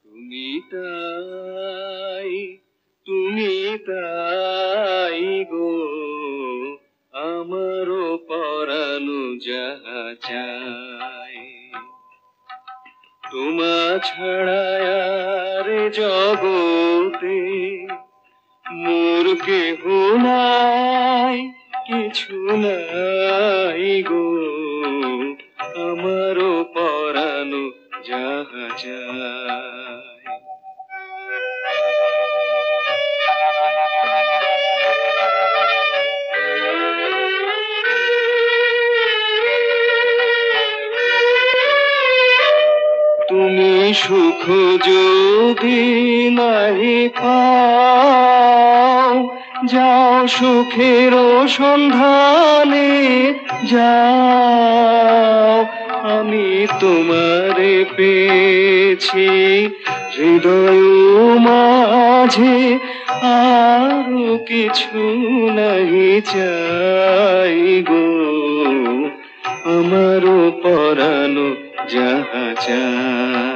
তুমি তাই, তুমি তাই গো, আমারও পরানো যাহা চায়। তোমা ছাড়া আর জগতে মোর কেহ নাই, কিছু নাই গো, আমারও পরানো যাহা চায়। তুমি সুখ যদি নাহি পাও, যাও সুখের সন্ধানে যাও। আমি তোমারে পেয়েছি হৃদয় মাঝে, আরো কিছু নাহি চাই গো, আমারও পরানো যাহা চায়।